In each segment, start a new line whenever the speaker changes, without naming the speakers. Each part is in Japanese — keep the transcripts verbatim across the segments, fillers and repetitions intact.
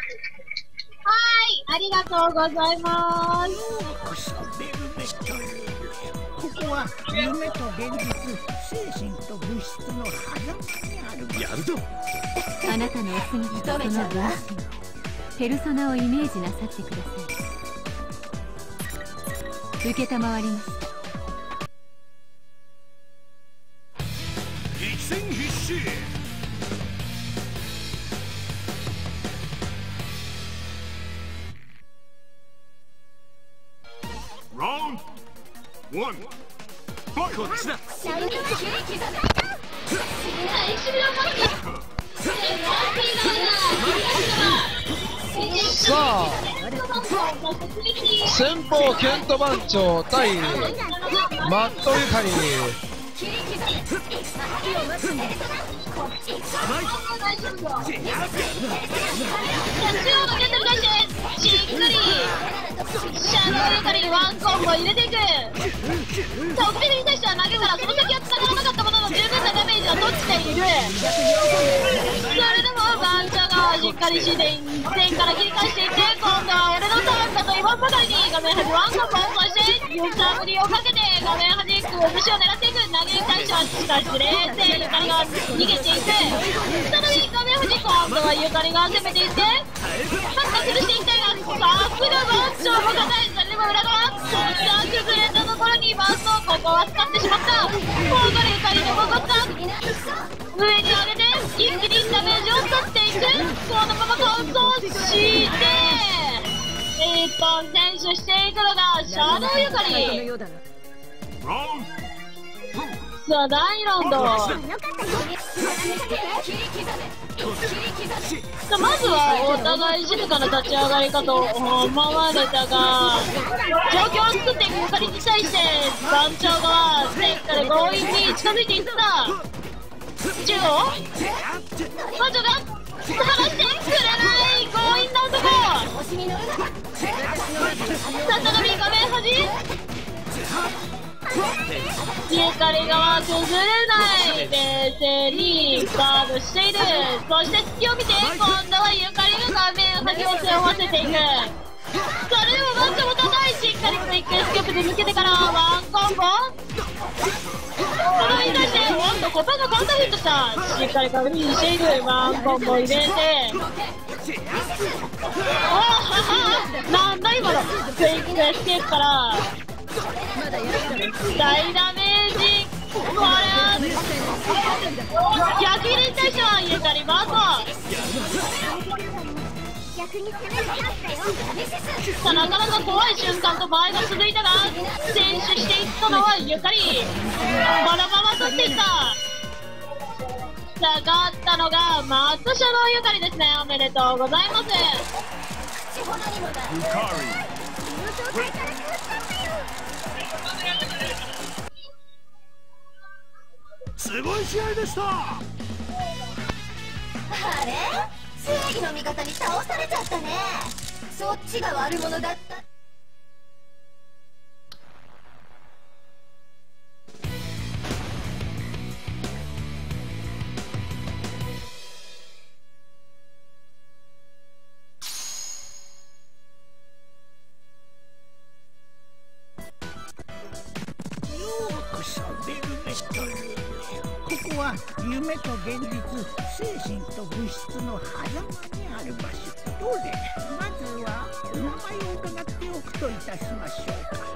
ありがとうございます。
ここは夢と現実、精神と物質の狭間にある場所。やるぞ。
あなたのお姿とその分身、ペルソナをイメージなさってください。受けたまわりました。
激戦必至。ラウンドワン。こっちだ。
さあ、先方ケント番長対マットゆかり。
しっかりシャドウゆかりにワンコンボ入れていく。さあ、オペに対しては投げからその先は繋がらなかったものの十分なダメージは取っている。それでも番長がしっかりして点から切り返していって、今度は俺のターンだと言わんばかりに画面端ワンコンボ、そして揺さぶりをかけて画面端に崩しを狙っていく。投げに対してはしかしれいてんゆかりが逃げていく。再び画面端、今度はゆかりが攻めていってバッタ崩していきたいが、さすが番長も硬い。それでも裏側そした崩れたところにバット、ここは使ってしまった。今度はゆかりで戻った。上に上げて一気にダメージを取っていく。そのままカウントをして一本選手していくのがシャドウゆかり。さあ、第二ラウンド。さあ、まずはお互い静かな立ち上がりかと思われたが、状況を作っていくゆかりに対して団長側前下で強引に近づいていった。中央団長が離してくれない強引な男。再び画面端ゆかり側崩れない。冷静にガードしている。そして隙を見て今度はゆかりが画面端を背負わせていく。それでもバットも高い。しっかりクイックスキップで抜けてからワンコンボ。それに対しておっとコパがカウンターヒットした。しっかり確認している。ワンコンボ入れて、おははなんだ今のクイックスキップから大ダメージ。これは逆切れに対してはゆかりバート。さあ、なかなか怖い瞬間と場合が続いたが選手していったのはゆかり。このまま取っていった。さあ、勝ったのがマットシャドウゆかりですね。おめでとうございます。
すごい試合でした。
あれ、正義の味方に倒されちゃったね。そっちが悪者だった。
ここは夢と現実、精神と物質の狭間にある場所。どうで、まずはお名前を伺っておくといたしましょうか。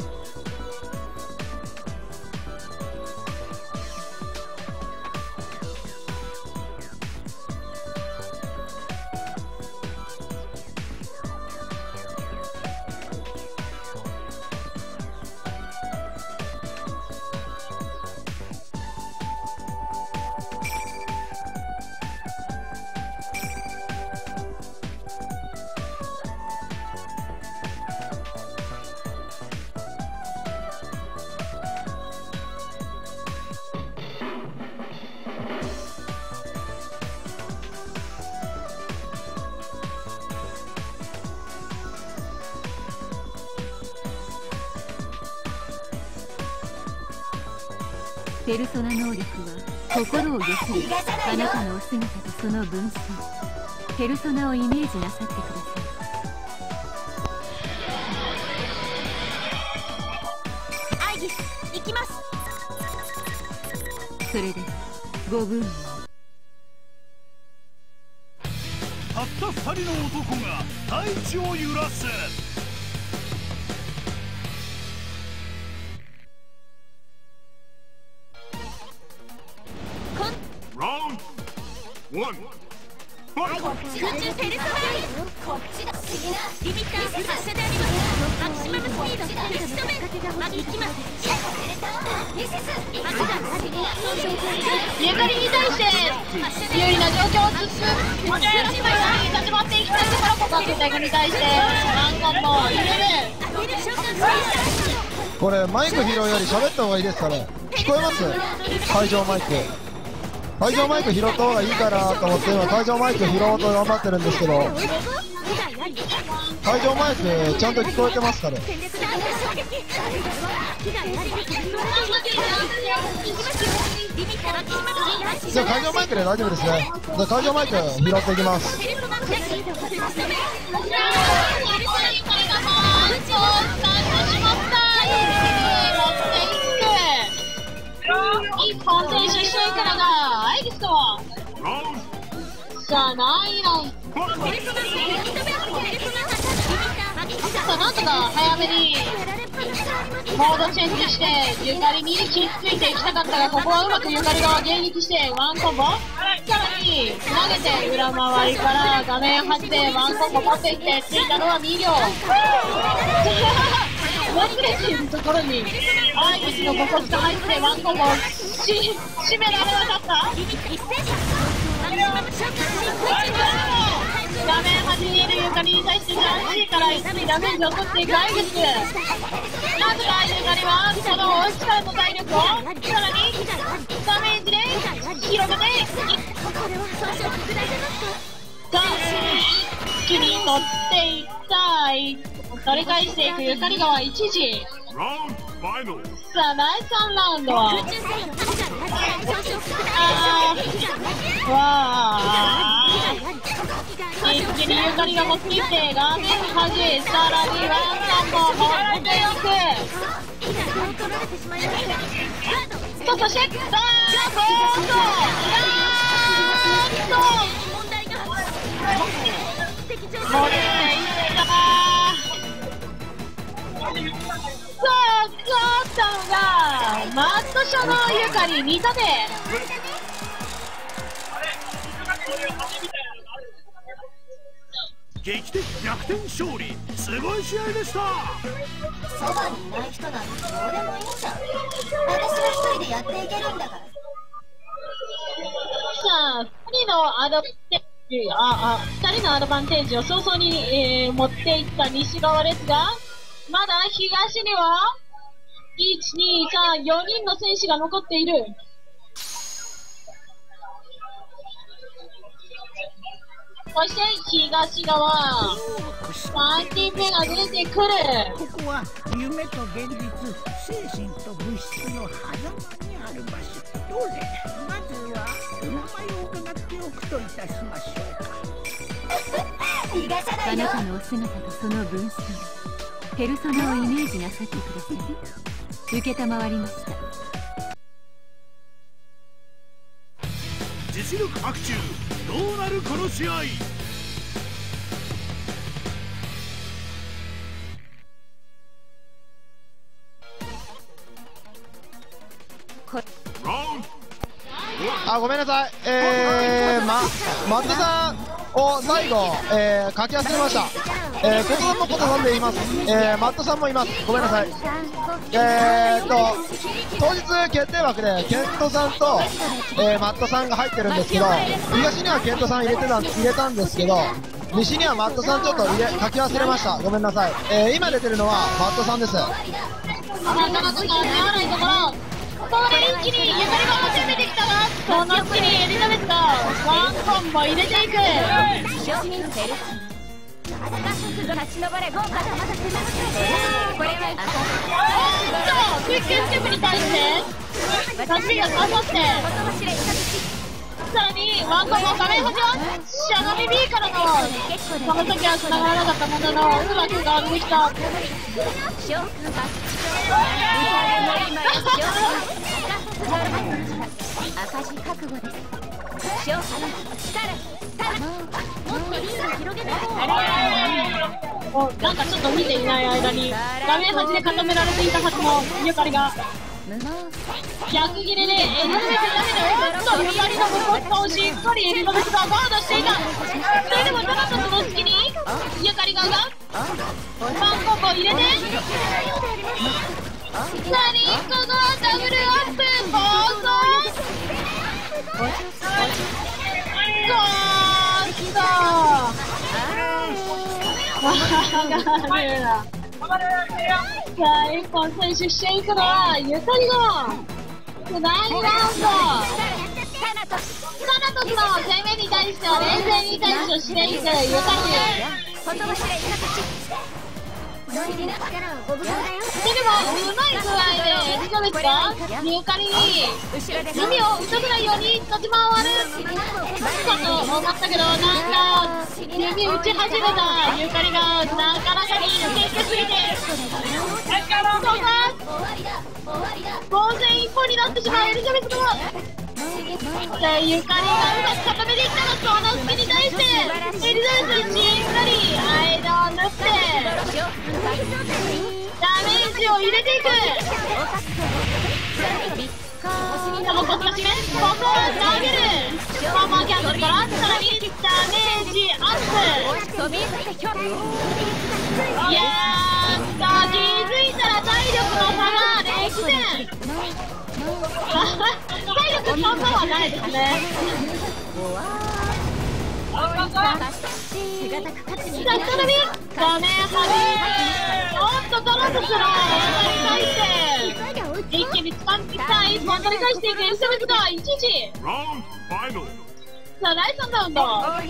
ペルソナ能力は心を寄せるあなたのお姿とその分身。 ペルソナをイメージなさってください。
アイギス行きます。
それでごぶん
たったふたりの男が大地を揺らす。
ラウンドワンファイト。
空中ペルソナこっちだ。次なリミッター発射であります。マキシマムスピード消し止めま行きます。ミセスマキダ
ゆかりに対して有利な状況を進む立ち回っていきたいところ、ここはテクに対してワンコンボ入れる。
これマイク拾うより喋った方がいいですかね。聞こえます？会場マイク会場マイク拾った方がいいかなと思って今会場マイク拾おうと頑張ってるんですけど、会場マイクちゃんと聞こえてますかね。じゃあ会場マイクで大丈夫ですね。じゃあ会場マイク拾っていきます。
一本停止していくのがアイギスト。さあ何位ラウンド。さあなんとか早めにモードチェンジしてゆかりにひっついていきたかったが、ここはうまくゆかりが迎撃してワンコンボ、さらに投げて裏回りから画面張ってワンコンボ持っていってついたのはにりょう。ワンプレスのところにアイギスのボコスが入ってワンコンボをし締められなかった。画面端にいるゆかりに対してジャンシーからダメージを取っていくアイギス。なんとかゆかりはその力と体力をさらにダメージで広げていく。さあ一気に取っていったい取り返していくゆかり川一時。さあだいさんラウンドはあーわあ一気にゆかりが持っていって画面端、さらにワンコンボ持っていく。さあそしてさあゴート持っていったさあ勝ったのがマットシャのゆかりにたて。
劇的逆転勝利、すごい試合でした。
そばにいない人なんてどうでもいいじゃん。私は一人でやっていけるんだから。
さあふたりのアドバンテージああふたりのアドバンテージを早々に、えー、持っていった西側ですが、まだ東にはいち、に、さん、よにんの選手が残っている。そして東側さんにんめが出てくる。
ここは夢と現実、精神と物質の狭間にある場所。どれまずはお名前を伺っておくといたしましょうか。
あなたのお姿とその分身ペルソナをイメージなさってください。受けたまわりました。
実力伯仲、どうなるこの試合。
あ、ごめんなさい。えー、ま、マットさんを最後、えー、書き忘れました。えー、コトさんもコトさんで言います。えー、マットさんもいます。ごめんなさい。えーっと、当日決定枠でケントさんと、えー、マットさんが入ってるんですけど、東にはケントさん入れてた入れたんですけど、西にはマットさんちょっと入れ書き忘れました。ごめんなさい。えー、今出てるのはマットさんです。
なかなか手合わないところ。ここで一気にゆかりが攻めてきたが、その隙にエリザベスがワンコンボ入れていく。おっとクイックステップに対して足が刺さってさらにワンコンボ画面端はしゃがみ B からのその時は繋がらなかったもののうまくガードできた。
赤字覚悟です。勝負もっとリードを広げて
おなんかちょっと見ていない間に画面端で固められていたはずのゆかりが逆切れでエリザベスダメでおっとゆかりの向こう側をしっかりエリザベスがガードしていた。それでもただその隙にゆかりががワンコンボ入れてさあリンコがダブルアップ暴走ゴーッとわがるな。さあ一本選手していくのはゆかりのだいにラウンドサナトスの攻めに対しては冷静に対処していくゆかり。それでもうまい具合でエリザベスがゆかりに弓を打たせないように立ち回るかと思ったけど、なんか弓打ち始めたゆかりがなかなかに抜けすぎてそこが防戦一本になってしまうエリザベスがゆかりがうまく固めていったの。その隙に対してエリザベスしっかり間を縫ってダメージを入れていく。でもこっちが締めここを投げるパーマーキャンドルからさらにダメージアップ。いやーさあ気づいたら体力の差がれいてん体力そんなはないですね。さあ再び画面端おっとトロントスの技に対して一気に掴んできた一本取り返していくエリザベスが一時。さあだいさんラウンド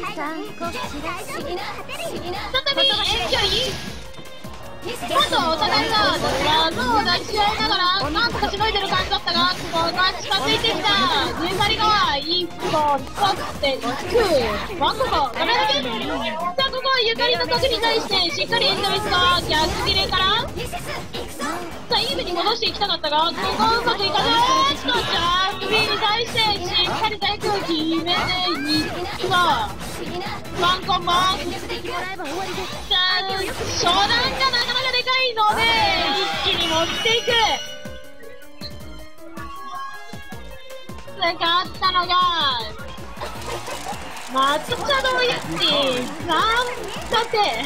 再び遠距離今度お互いが技を出し合いながらなんとかしのいでる感じだったが、ここが近づいてきたゆかりが一本取っていくワンコンボ画面だけ。さあここはゆかりの角に対してしっかりエリザベスが逆切れからさあイーブに戻していきたかったが、ここうまくいかずおっとジャンプ B に対してしっかり大空決めていくがワンコンボ。さあ初段がなかなかでかいので一気に持っていく。勝ったのが松茶のやつにさんさて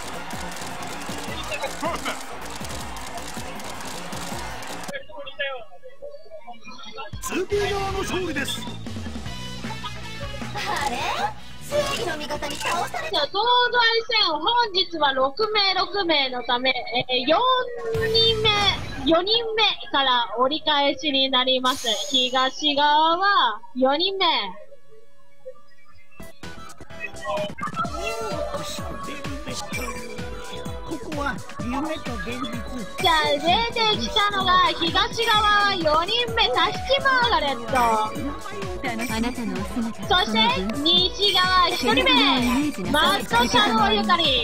ツーピー側の勝利です。
あれ正義の味方に倒された。
東西戦本日はろくめいろくめいのため、えー、よにんめよにんめから折り返しになります。東側はよにんめ
ここは夢と現実。
じゃあ出てきたのが東側よにんめタヒチマーガレット、
あなたのお姿
そして西側ひとりめマットシャドウゆかり。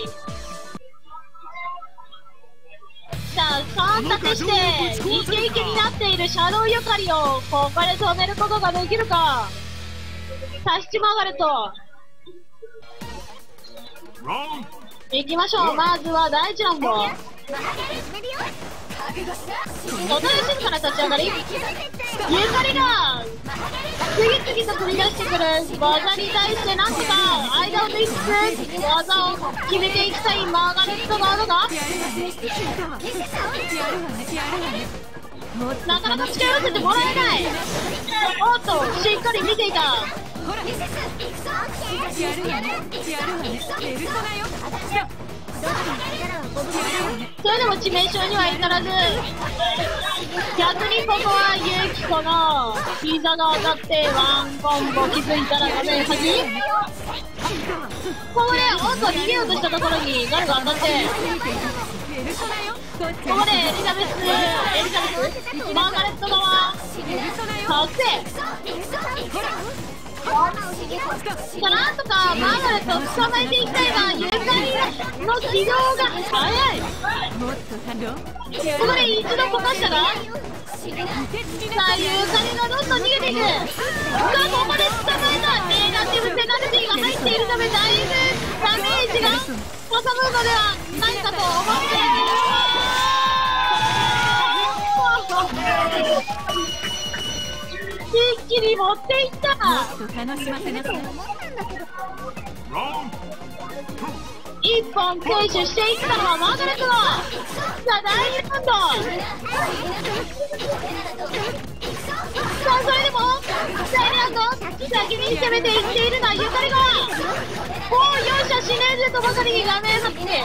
さあさん立てしてイケイケになっているシャドウゆかりをここで止めることができるか。タヒチマーガレット行きましょう。まずは第一ラウンドとても静かな立ち上がり、ゆかりが次々と繰り出してくる技に対してなんとか間を抜きつつ技を決めていきたいマーガレットがあるがなかなか近寄らせてもらえない。おっとしっかり見ていた。それでも致命傷には至らず、逆にここはユキコの膝が当たってワンコンボ気づいたら画面端ここでおっと逃げようとしたところにガルが当たってここでエリザベスエリザベスマーガレット側覚醒なんとかマーガレットを捕まえていきたいが、ゆかりの軌道が速い。ここで一度こかしたが、さあゆかりがどんどん逃げていく。さあここで捕まえた。ネガティブペナルティが入っているため、だいぶダメージが収まるのではないかと思っている。一気に持っていった。一本停止していったのはマーガレットだ。さあ第二ラウンド。さあそれでも第二ラウンド先に攻めていっているのはゆかりが、おーよっしゃ死ねるとばかりに画面張って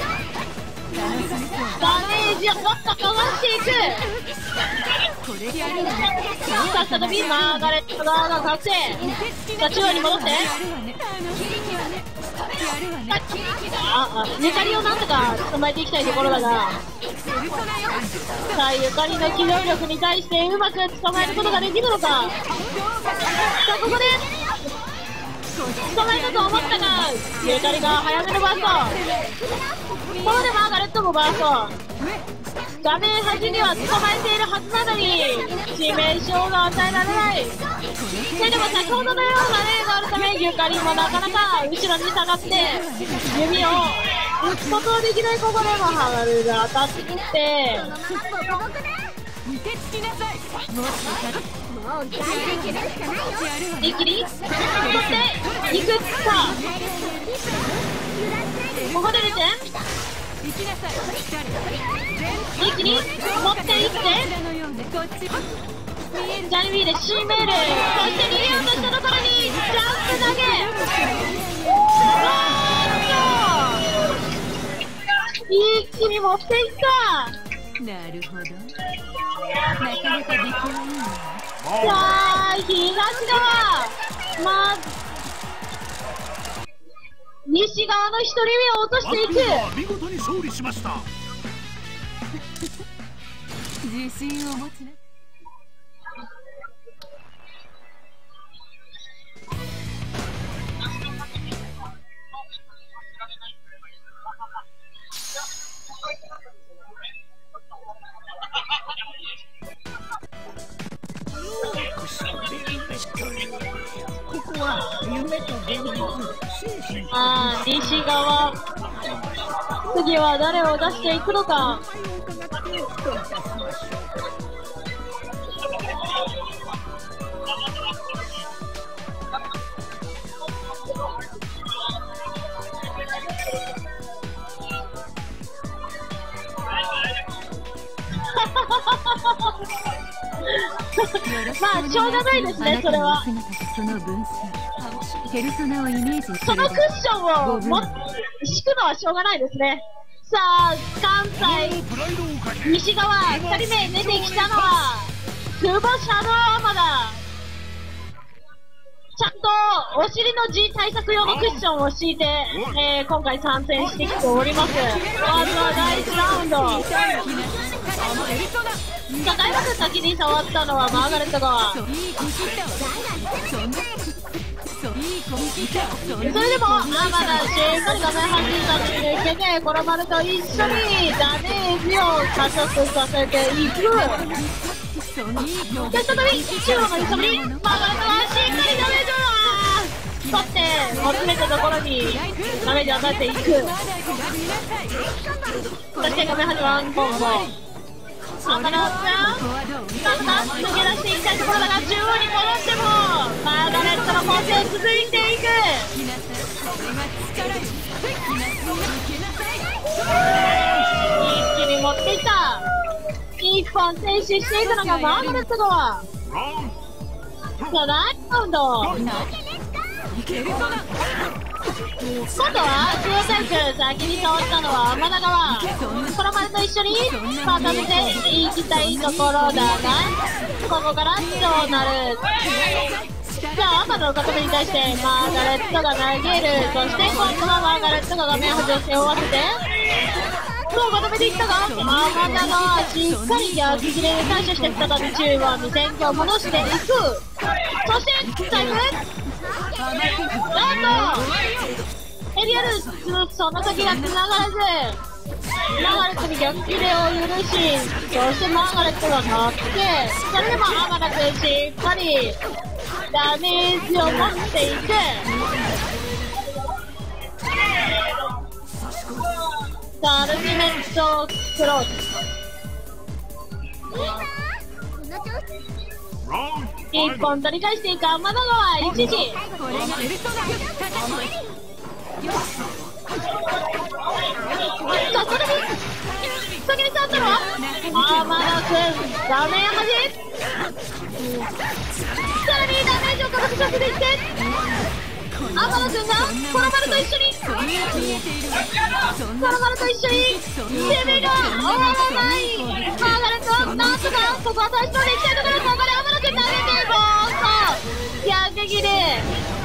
ダメージをもっとかわしていく。さあ再びマーガレット側が覚醒。さあ中央に戻って、ああゆかりをなんとか捕まえていきたいところだが、さあゆかりの機動力に対してうまく捕まえることができるのか。さあここで捕まえたと思ったが、ゆかりが早めのバースト。ここでマーガレットもバースト。画面端には捕まえているはずなのに致命傷が与えられない。それでも先ほどのような例があるため、ゆかりもなかなか後ろに下がって弓を打つことはできない。ここでもハガルが当たって一気に取っていくか。ここで出て一気に持っていってジャニビーで締める。そして逃げようとしたところにジャンプ投げ。一気に持っていった。
なるほど、なかなかできない。
さあ東側、まあ西側の一人目を落としていく。
見事に勝利しました。
自信を持つな。
ここは夢と現実、精神と
ああ西側、次は誰を出していくのか。まあしょうがないですね、それは。
その分身、ペルソナをイメージする。
そのクッションをも敷くのはしょうがないですね。さあ関西西側ふたりめ出てきたのは久保シャドウアーマだ。ちゃんとお尻の G 対策用のクッションを敷いて、えー、今回参戦してきております。まずはだいいちラウンド。さあだいぶ先に触ったのはマーガレット側。それでもアーマだしっかり画面端に抜けてコロマルと一緒にダメージを加速させていく。で再び中央の揺さぶり、マーガレットはしっかりダメージを取って求めたところにダメージを与えていく。そして画面端ワンコンボ。アマラちゃんだんだん抜け出していきたいところだが、中央に戻ってもマーガレットの攻勢続いていく。一気に持っていった。一本停止していくのがマーガレット側。さあだいにラウンド、今度は中央タイプ先に触ったのは天田側。コロマルと一緒にまとめていきたいところだが、ここからどうなる。じゃあ天田の固めに対してマーガレットが投げる。そして今度はマーガレットが画面端を背負わせてそう固めていったが、天田がしっかり逆切れで対処して再び中央に戦況を戻していく。そしてタイムなんとエリアルその時が繋がらず、マーガレットに逆切れを許し、そしてマーガレットが勝って、それでもアマダ君しっかりダメージを持っていく。さあ、アルティメットクロス。一本取り返していく天の川一時。さあ、それに先に触ったのは天野くん、画面端。さらにダメージをかけさせていって天野くんがコロマルと一緒にコロマルと一緒に攻めが終わらない。マーガレットなんとかここは差し込んでいきたいところ。ここで天野くん投げてボーンと逆切れ。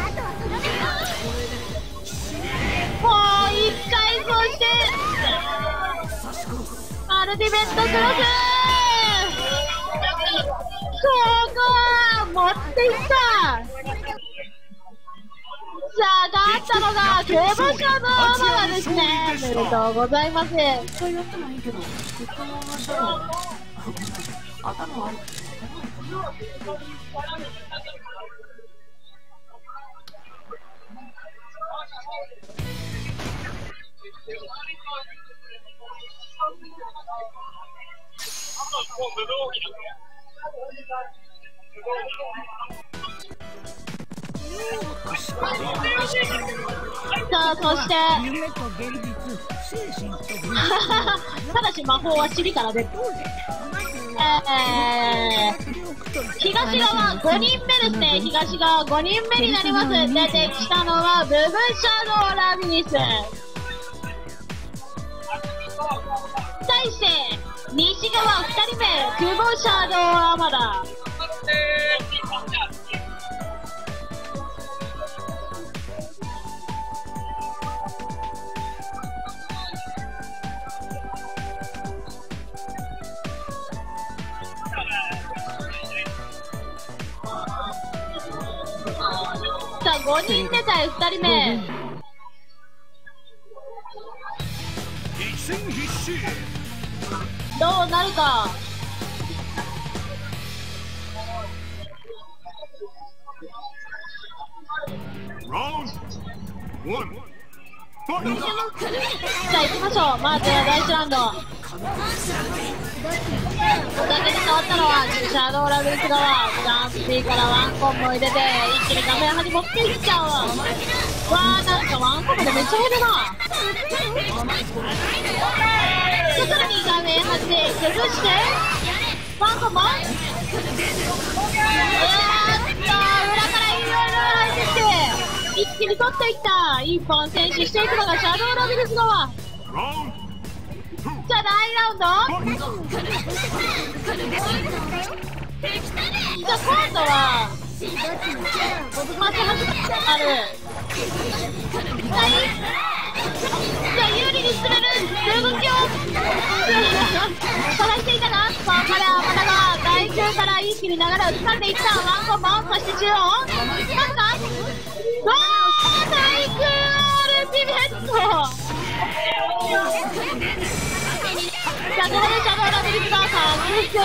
もう一回、そしてアルティメットクロス。ここは持っていった。さあ、勝ったのが競馬場のアマダですね。おめでとうございます。さあ、そして
夢と現実、精神と物質
ただし魔法は尻から出る。えー、東側ごにんめですね。東側ごにんめになります。出てきたのはブブシャドウラビリス。対して西側ふたりめクボシャドウアマダ。さあ、ごにんめ対ふたりめ。どうなるか。さあ、行きましょう。まず第一ラウンド。おかげで変わったのはシャドウラビリス側。ジャンプ P からワンコンボ入れて一気に画面端に持っていっちゃう。わー、なんかワンコンボでめっちゃ減るな。で、さらに画面端で崩してワンコンボ。うわーっと裏からいろいろ入ってきて一気に取っていった。一本選手していくのがシャドウラビリス側。さあ、第ラウンド。じゃあ今度はまた始まある。はい、じゃあ有利に進める動きを探していたが、ここで天田が外空から一気に流れを掴んでいった。ワンコンボ、そして中央なんかわー、対空アルティメット。さあ、ここでシャドウラビリスが隠して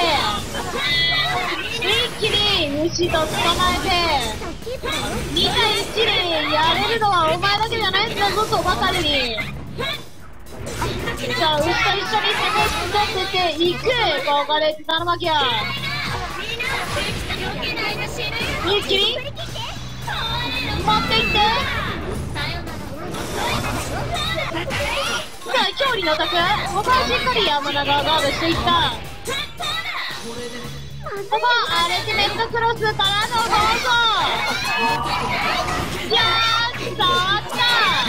一気に虫と捕まえてにたいいちでやれるのはお前だけじゃないんだぞとばかりに。さあ、牛と一緒に攻めてっていく。ここで頼まきゃ一気に持っていって、さあ、距離のタク、ここはしっかり山田がガードしていった。ここアルティメットクロスからのどうぞ。いやー、触った。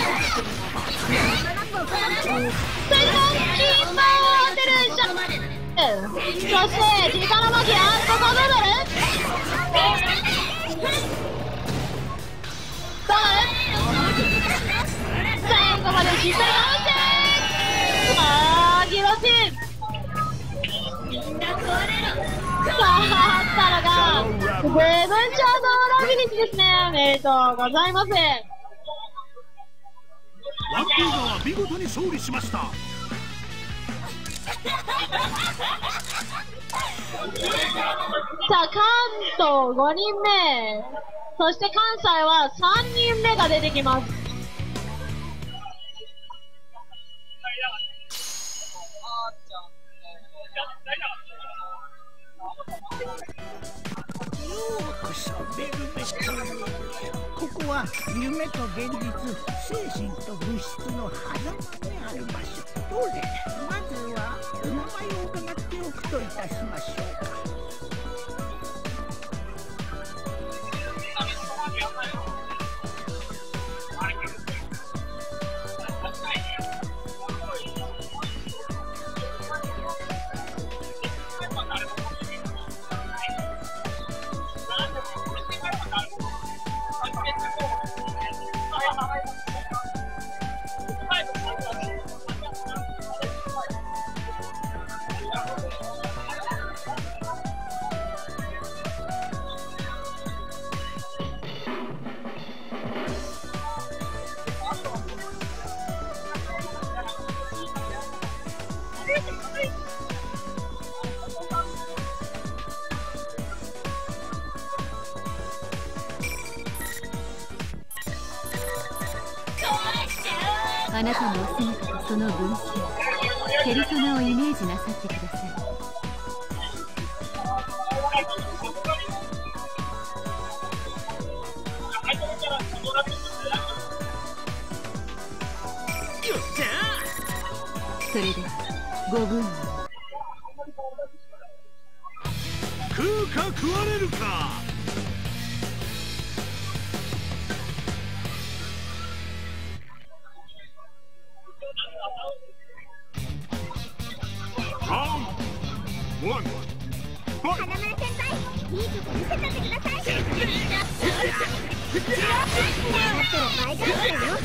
それでもキーパーを当てるシャそしてティカラマキア、ここどうなる。どうなる。最後までしっかり倒してあー、ギロチン。さあ、あったのがブブシャドウララビリスですね。おめでとうございます。
ワンピーガは見事に勝利しました。
さあ、関東ごにんめ、そして関西はさんにんめが出てきます。
ここは夢と現実、精神と物質の狭間にある場所。どれ、まずはお名前を伺っておくといたしましょうか。
あなたのお姿とその分身、ペルソナをイメージなさってください。それではごぶん
食うか食われるか。
ワン、
花芽先輩、いいとこ見せたってください。だってお前がいいのよ。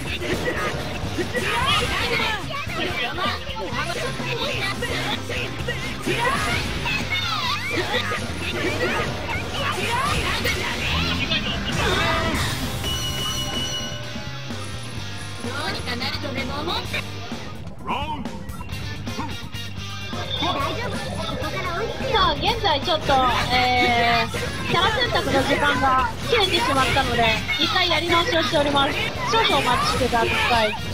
どうにかなるとでも思って。
ラウンド
さあ、現在ちょっと、えー、キャラ選択の時間が切れてしまったので、一回やり直しをしております。少々お待ちください。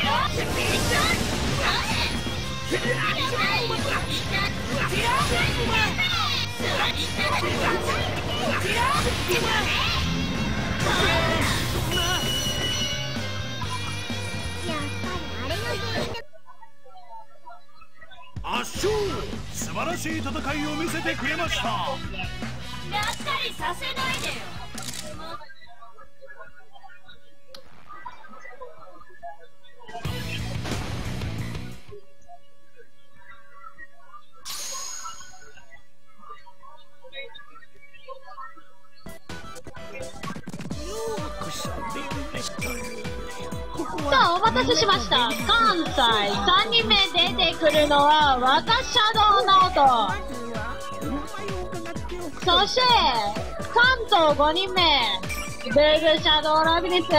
圧勝。素晴らしい戦いを見せてくれました。
がっかりさせないでよ。
さあ、お待たせしました。関西さんにんめ出てくるのは若シャドウナオト、そして関東ごにんめブーグシャドウラビリス、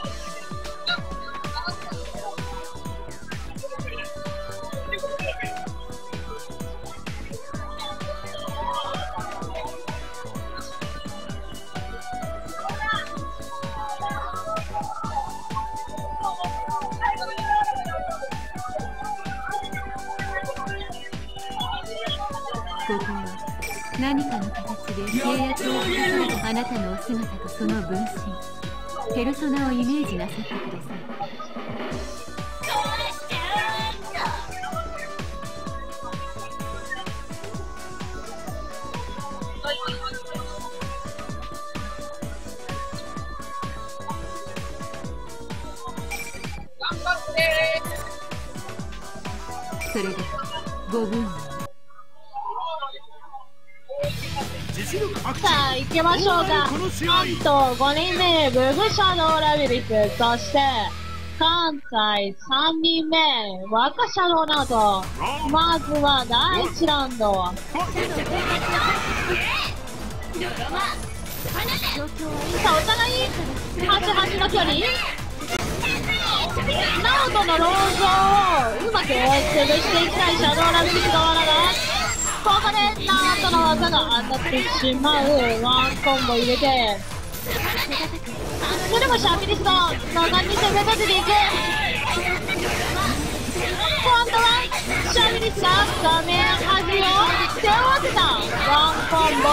ここは何かの形で制圧をするあなたのお姿とその分身、ペルソナをイメージなさってください。それではごぶん
さあ行きましょうか。関東ごにんめブグシャドウラビリス、そして関西さんにんめ若シャドウナオト。まずはだいいちラウンド。 さあお互いはちはちの距離、ナオトのロードをうまく潰していきたいシャドウラビリス側だが、ここでナオトの技が当たってしまう。ワンコンボ入れて、それでもシャビリスが果敢に攻め立てていく。今度はシャビリスが画面端を背負わせたワンコンボ。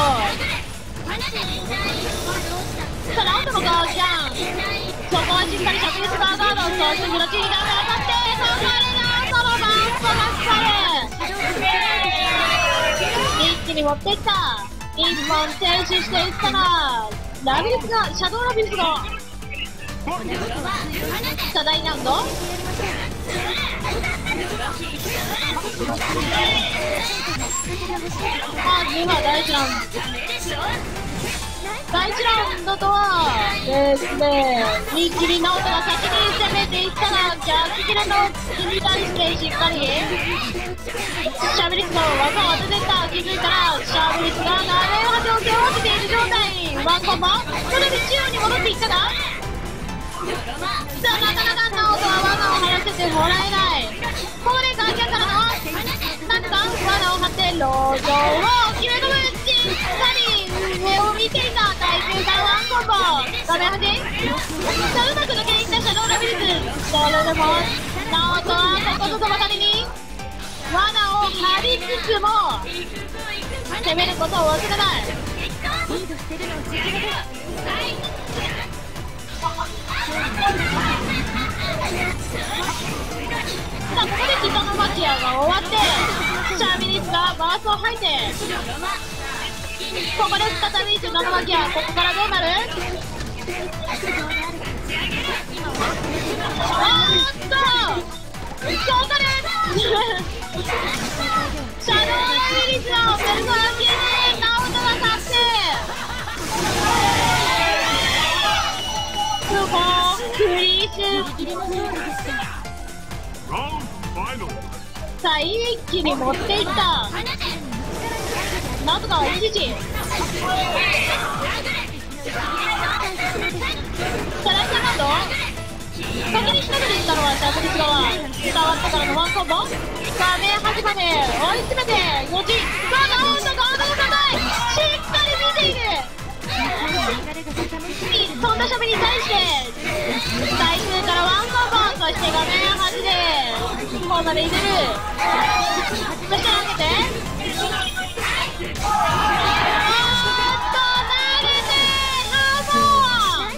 さあナオトのガーキャン、そこはしっかりシャビリスがガード、そしてグロチにダメ当たって、ここでナオトのバンコが使う。一気に持っていった。一本停止していったらラビリスが、シャドウラビリスがさあ大難度、まずは第一ラウンド第一ラウンドとはですね、一気にナオトが先に攻めていったら、逆切れの気に対してしっかりシャビリスの技を当てていった。気づいたらシャビリスが画面端を背負わせている状態にワンコンボ、それで中央に戻っていったが、さあなかなかナオトは罠を張らせてもらえない。ここでガーキャンからのなんとか罠を張ってロードを決め込む。しっかり上を見ていた耐久からワンコンボ、画面端さあうまく抜けていったシャドウラビリス。それでもナオトはここぞとばかりに罠を張りつつも攻めることを忘れない。さあここでティタノマキアが終わってシャービリスがバースを吐いて、ここで再びティタノマキア、ここからどうなる。あーっとここでシャドウラビリスのペルソナきゅうでナオトが勝って、ここフリースさあ一気に持っていった。なんとか一時さらしたなど先に仕掛けていったのはシャブリス側、伝わってからのワンコンボ、画面端まで追い詰めてよじ、さあナオトガードを叩いしっかり見ている。飛んだシャビに対して対空からワンコンボ、そして画面端でコーナーで入れる。そして投げてあーっと投げてナオ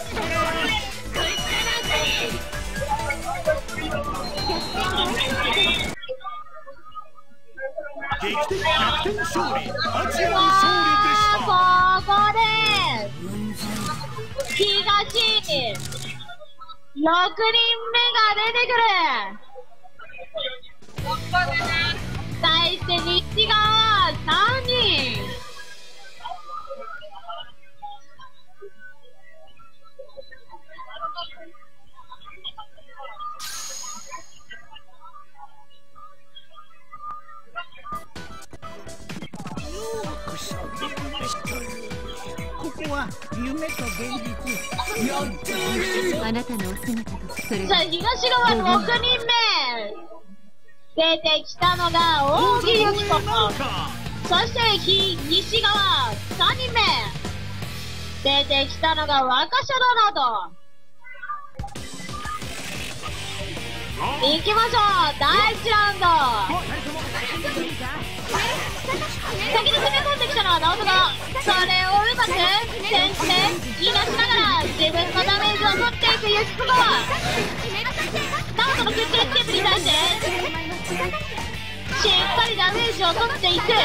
劇的逆転勝利、アジアの勝利でした。
ここで東ろくにんめが出てくる。対して西側さんにん。
ここは夢と現実。
あなたのお姿とそれ
さあ
は
東側ろくにんめ出てきたのが扇由紀子、そしてひ西側さんにんめ出てきたのが若シャドウナオト。行きましょうだいいちラウンド。先に攻め込んできたのはナオトが、それをうまくセンスでいなしながら自分のダメージを取っていくユキコが、ナオトのクックレスケープに対してしっかりダメージを取っていく。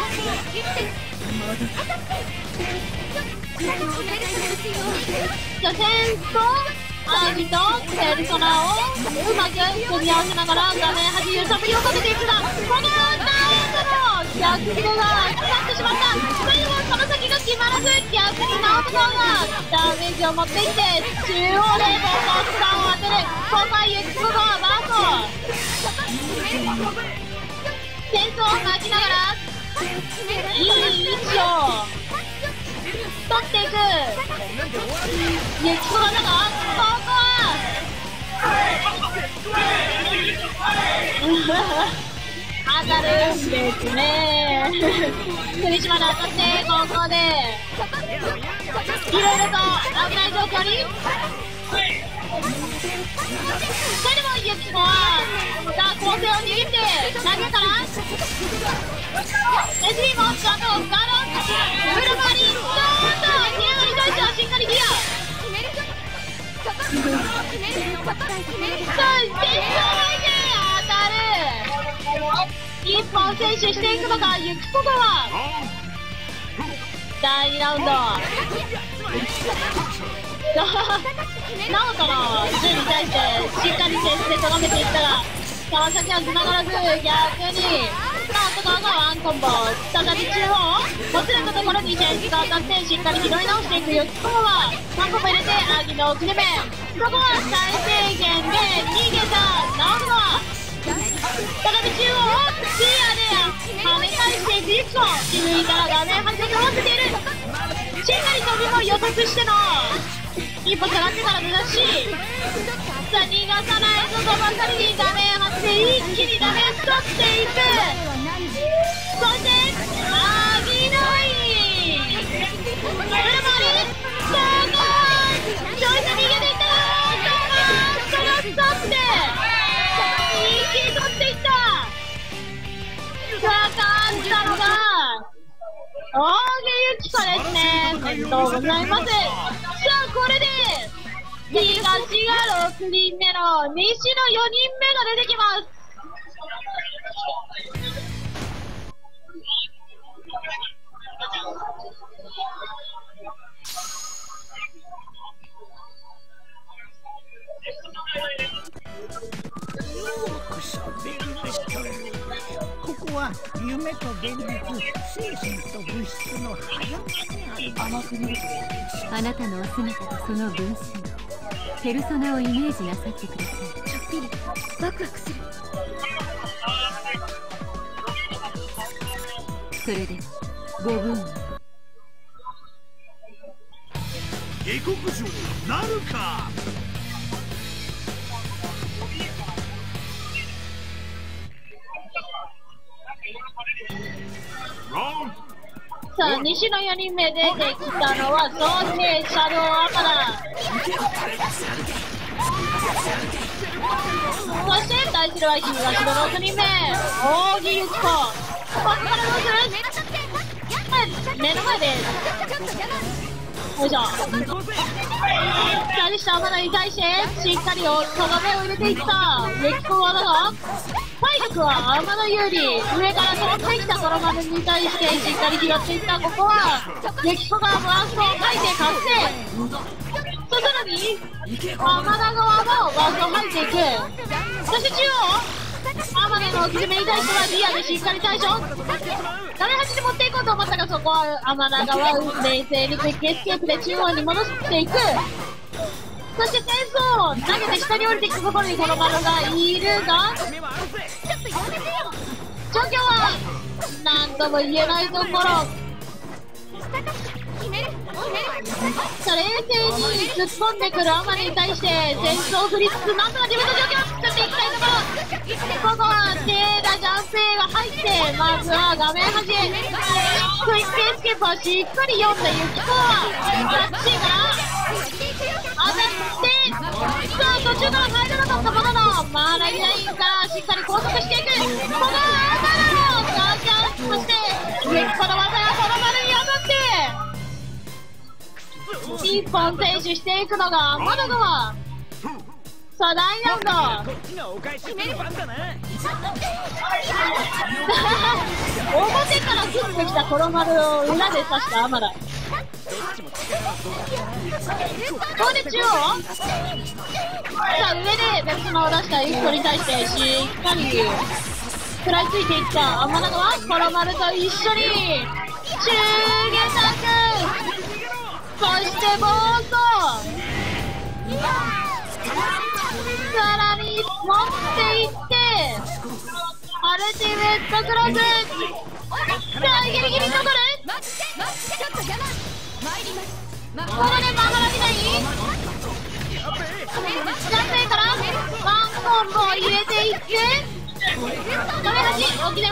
じゃあセンスとアーミとペルソナをうまく組み合わせながら画面端揺さぶりをかけていくが、このナオトの逆切れがかかってしまった。それでもその先が決まらず、逆にナオト側がダメージを持っていって中央でボコスタンを当てる。ここはユキコがバートセンスを巻きながらいい位置を取っっていくユキコだが、ここは当たるんですね。栗島で当たって、ここでいろいろと危ない状況に。それでもユキコはさあ構成を握って投げたら エスビー もちゃんとガロン裏回りどーんとギアに対してはしっかりギアそう全勝で当たる一本選手していくのかユキコはだいにラウンドナオトの銃に対してしっかり点数でとどめていったが川崎は繋がらず逆にナオト側がワンコンボ再び中央もつれたところに点数が当たってしっかり拾い直していくユキコはワンコンボ入れてアギの奥攻めそこは最低限で逃げたナオトは再び中央視野で跳ね返していくユキコ気づいたら画面端でかわせているしっかり飛びも予測しての一歩下がってから出だしさあ逃がさないぞとばかりに画面端で一気にダメージ取っていくそしてアギノイ裏回りそこちょいと逃げていったがそのストップで一気に取っていったさあ勝ったのが大木ユキコですね。おめでとうございます。さあこれで東がろくにんめの西のよにんめが出てきます。
ここは夢と現実、精神と物質の狭間にある。甘く見る
あなたのお姿とその分身ペルソナをイメージなさってください。
ちょっぴりワクワクする。
それではごぶん
下克上なるか。
さあ西のよにんめ出てきたのはソーセーシャドウアマダそして対するは東のろくにんめ大木ユキコここからどうする目の前でよいしょ左下アマダに対してしっかりとどめを入れていったユキコはだが体力は天野有利上から飛んできたトロマルに対してしっかり拾っていったここはユキコがバーストを書いて勝ってそさらに天野側もバーストを吐いていくそして中央天野の置き攻めに対してはリアでしっかり対処画面端に持っていこうと思ったがそこは天野側冷静にクイックエスケープで中央に戻していくそして戦争を投げて下に降りていくところにこのマルがいるが状況は何とも言えないところさあ冷静に突っ込んでくるアマに対して戦争を振りつつなんとか自分の状況を作っていきたいところここは手打ジャンプ A が入ってまずは画面端へクイックエスケープはしっかり読んだユキコはタッチから当たってさあ途中から入らなかったもののマーライラインからしっかり拘束していくこのアマのガチャンそしてユキコの技がこの丸に当たって一本選手していくのが天野川さあだいにラウンド表から降ってきたコロマルを裏で刺した天田ここで中央さあ上でベルソナを出したユキコに対してしっかり食らいついていった天田はコロマルと一緒に中下作そして暴走さらに持っていってアルティメットクロスさあギリギリ残るこれでマハラみたいに男性からワンコンボを入れていってダメ出し大きめ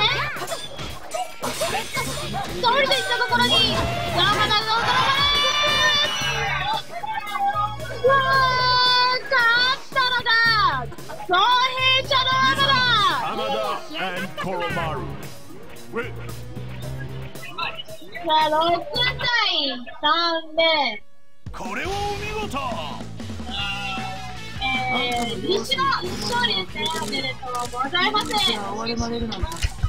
倒れていったところにドラマだぞドラマだうわー勝ったのが公平者の浜田
浜田 and コロマル。
さあろくたいさんで
これはお見事。
えー、西の勝利ですね。おめでとうございます。さあ、それでは、えー、締めに入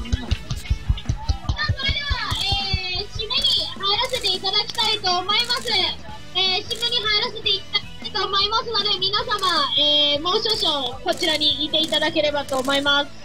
らせていただきたいと思います。えー、締めに入らせていただきたいと思いますので、皆様、えー、もう少々こちらにいていただければと思います。